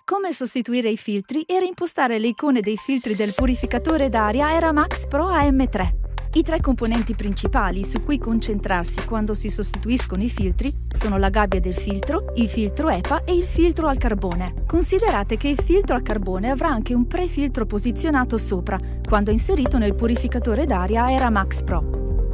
Come sostituire i filtri e reimpostare le icone dei filtri del purificatore d'aria Aeramax Pro AM3. I tre componenti principali su cui concentrarsi quando si sostituiscono i filtri sono la gabbia del filtro, il filtro EPA e il filtro al carbone. Considerate che il filtro al carbone avrà anche un prefiltro posizionato sopra, quando è inserito nel purificatore d'aria Aeramax Pro.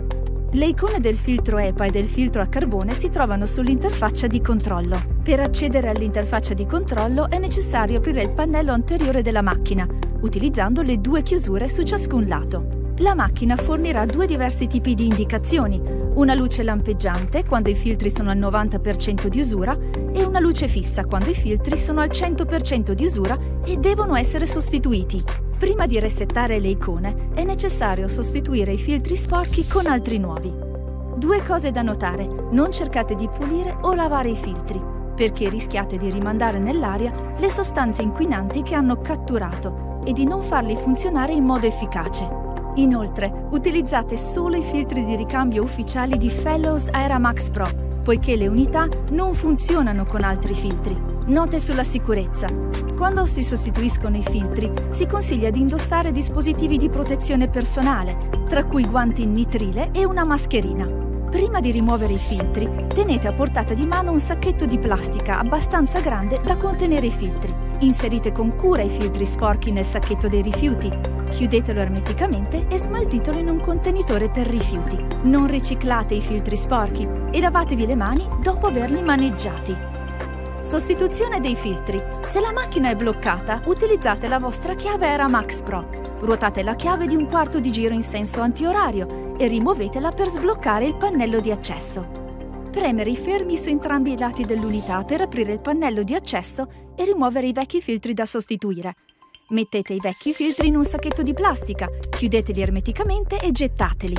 Le icone del filtro EPA e del filtro a carbone si trovano sull'interfaccia di controllo. Per accedere all'interfaccia di controllo è necessario aprire il pannello anteriore della macchina, utilizzando le due chiusure su ciascun lato. La macchina fornirà due diversi tipi di indicazioni, una luce lampeggiante quando i filtri sono al 90% di usura e una luce fissa quando i filtri sono al 100% di usura e devono essere sostituiti. Prima di resettare le icone è necessario sostituire i filtri sporchi con altri nuovi. Due cose da notare: non cercate di pulire o lavare i filtri, perché rischiate di rimandare nell'aria le sostanze inquinanti che hanno catturato e di non farli funzionare in modo efficace. Inoltre, utilizzate solo i filtri di ricambio ufficiali di Fellows Aeramax Pro, poiché le unità non funzionano con altri filtri. Note sulla sicurezza. Quando si sostituiscono i filtri, si consiglia di indossare dispositivi di protezione personale, tra cui guanti in nitrile e una mascherina. Prima di rimuovere i filtri, tenete a portata di mano un sacchetto di plastica abbastanza grande da contenere i filtri. Inserite con cura i filtri sporchi nel sacchetto dei rifiuti, chiudetelo ermeticamente e smaltitelo in un contenitore per rifiuti. Non riciclate i filtri sporchi e lavatevi le mani dopo averli maneggiati. Sostituzione dei filtri. Se la macchina è bloccata, utilizzate la vostra chiave Aeramax Pro. Ruotate la chiave di 1/4 di giro in senso antiorario e rimuovetela per sbloccare il pannello di accesso. Premere i fermi su entrambi i lati dell'unità per aprire il pannello di accesso e rimuovere i vecchi filtri da sostituire. Mettete i vecchi filtri in un sacchetto di plastica, chiudeteli ermeticamente e gettateli.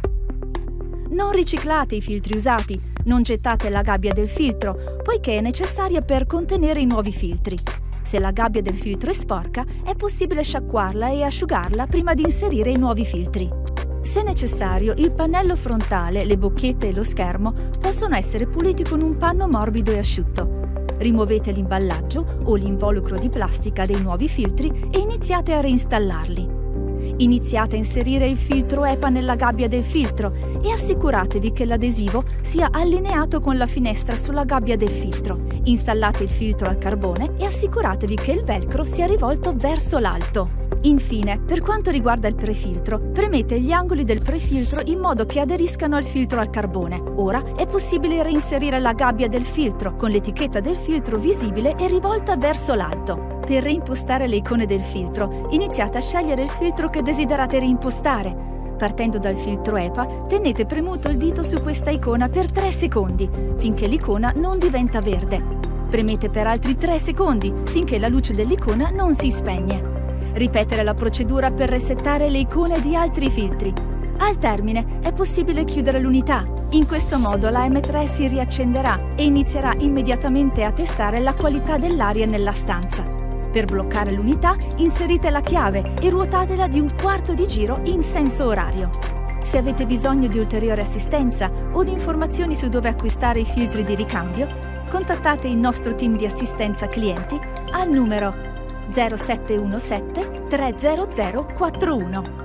Non riciclate i filtri usati, non gettate la gabbia del filtro, poiché è necessaria per contenere i nuovi filtri. Se la gabbia del filtro è sporca, è possibile sciacquarla e asciugarla prima di inserire i nuovi filtri. Se necessario, il pannello frontale, le bocchette e lo schermo possono essere puliti con un panno morbido e asciutto. Rimuovete l'imballaggio o l'involucro di plastica dei nuovi filtri e iniziate a reinstallarli. Iniziate a inserire il filtro EPA nella gabbia del filtro e assicuratevi che l'adesivo sia allineato con la finestra sulla gabbia del filtro. Installate il filtro al carbone e assicuratevi che il velcro sia rivolto verso l'alto. Infine, per quanto riguarda il prefiltro, premete gli angoli del prefiltro in modo che aderiscano al filtro al carbone. Ora è possibile reinserire la gabbia del filtro con l'etichetta del filtro visibile e rivolta verso l'alto. Per reimpostare le icone del filtro, iniziate a scegliere il filtro che desiderate reimpostare. Partendo dal filtro EPA, tenete premuto il dito su questa icona per 3 secondi, finché l'icona non diventa verde. Premete per altri 3 secondi, finché la luce dell'icona non si spegne. Ripetere la procedura per resettare le icone di altri filtri. Al termine è possibile chiudere l'unità. In questo modo la M3 si riaccenderà e inizierà immediatamente a testare la qualità dell'aria nella stanza. Per bloccare l'unità, inserite la chiave e ruotatela di 1/4 di giro in senso orario. Se avete bisogno di ulteriore assistenza o di informazioni su dove acquistare i filtri di ricambio, contattate il nostro team di assistenza clienti al numero 0717 30041.